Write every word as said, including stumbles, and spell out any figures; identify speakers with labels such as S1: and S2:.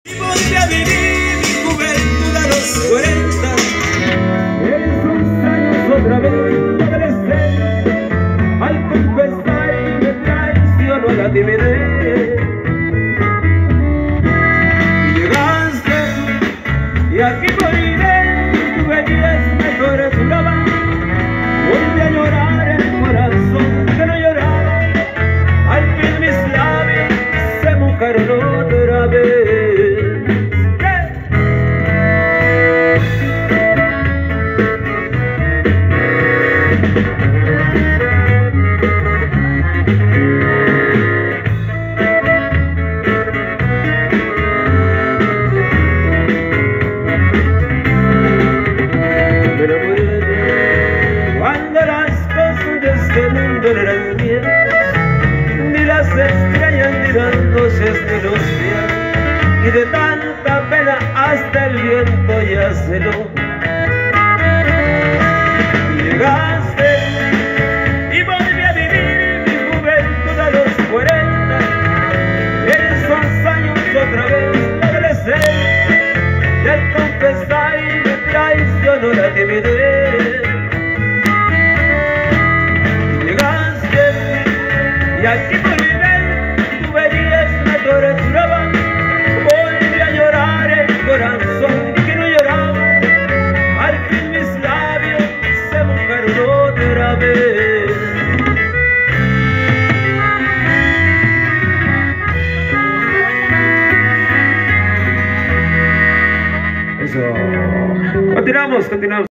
S1: Volví a vivir mi juventud a los cuarenta. Esos años otra vez adolescente. Al confesar y me traicionó la timidez. Y llegaste y aquí moriré. Tu belleza me torturaba. Volví a llorar el corazón que no lloraba. Al fin mis labios se mojaron otra vez. Cuando las cosas de este mundo no eran mías, ni las estrellas, ni las noches, ni los días, y de tanta pena hasta el viento ya celó. Llegaste y volví a vivir mi juventud a los cuarenta. Esos años otra vez adolescente, y al confesar me traicionó la timidez. Y aquí moriré, tu belleza me torturaba. Volví a llorar el corazón que no lloraba. Al fin mis labios se mojaron otra vez. Eso. Continuamos, continuamos.